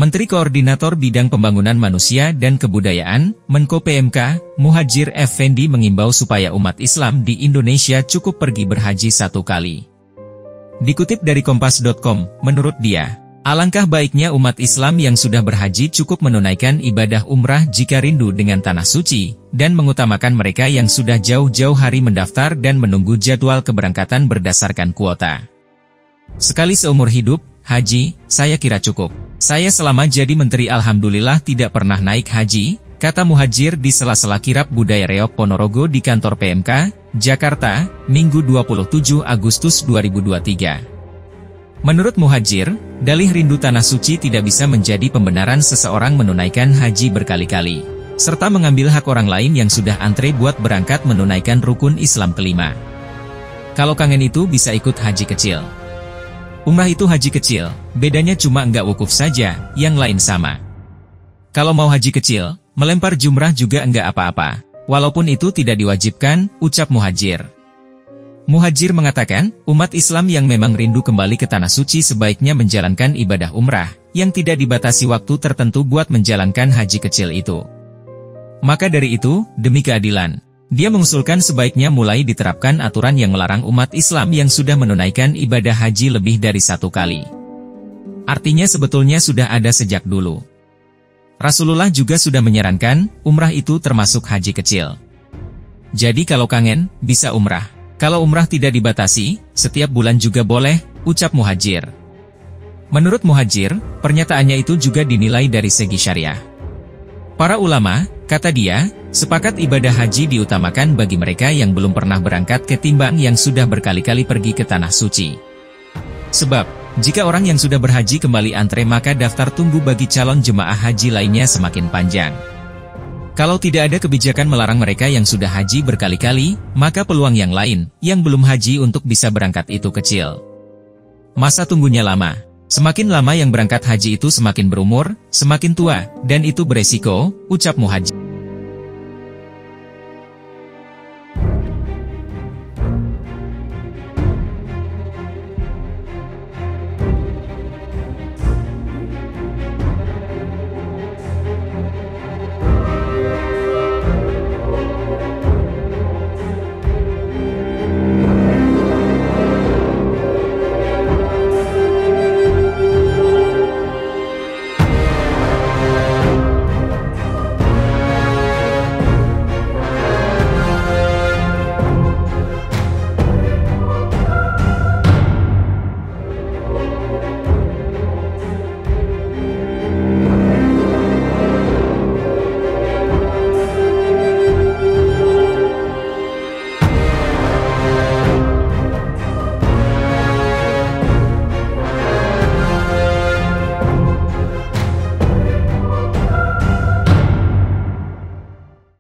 Menteri Koordinator Bidang Pembangunan Manusia dan Kebudayaan, Menko PMK, Muhadjir Effendi mengimbau supaya umat Islam di Indonesia cukup pergi berhaji 1 kali. Dikutip dari Kompas.com, menurut dia, alangkah baiknya umat Islam yang sudah berhaji cukup menunaikan ibadah umrah jika rindu dengan tanah suci, dan mengutamakan mereka yang sudah jauh-jauh hari mendaftar dan menunggu jadwal keberangkatan berdasarkan kuota. Sekali seumur hidup, haji, saya kira cukup. Saya selama jadi menteri alhamdulillah tidak pernah naik haji, kata Muhadjir di sela-sela kirab budaya Reok Ponorogo di kantor PMK, Jakarta, Minggu 27 Agustus 2023. Menurut Muhadjir, dalih rindu tanah suci tidak bisa menjadi pembenaran seseorang menunaikan haji berkali-kali, serta mengambil hak orang lain yang sudah antre buat berangkat menunaikan rukun Islam kelima. Kalau kangen itu bisa ikut haji kecil. Umrah itu haji kecil, bedanya cuma nggak wukuf saja, yang lain sama. Kalau mau haji kecil, melempar jumrah juga nggak apa-apa, walaupun itu tidak diwajibkan, ucap Muhadjir. Muhadjir mengatakan, umat Islam yang memang rindu kembali ke tanah suci sebaiknya menjalankan ibadah umrah, yang tidak dibatasi waktu tertentu buat menjalankan haji kecil itu. Maka dari itu, demi keadilan, dia mengusulkan sebaiknya mulai diterapkan aturan yang melarang umat Islam yang sudah menunaikan ibadah haji lebih dari 1 kali. Artinya sebetulnya sudah ada sejak dulu. Rasulullah juga sudah menyarankan, umrah itu termasuk haji kecil. Jadi kalau kangen, bisa umrah. Kalau umrah tidak dibatasi, setiap bulan juga boleh, ucap Muhadjir. Menurut Muhadjir, pernyataannya itu juga dinilai dari segi syariah. Para ulama, kata dia, sepakat ibadah haji diutamakan bagi mereka yang belum pernah berangkat ketimbang yang sudah berkali-kali pergi ke tanah suci. Sebab, jika orang yang sudah berhaji kembali antre maka daftar tunggu bagi calon jemaah haji lainnya semakin panjang. Kalau tidak ada kebijakan melarang mereka yang sudah haji berkali-kali, maka peluang yang lain, yang belum haji untuk bisa berangkat itu kecil. Masa tunggunya lama. Semakin lama yang berangkat haji itu semakin berumur, semakin tua, dan itu beresiko, ucap Muhadjir.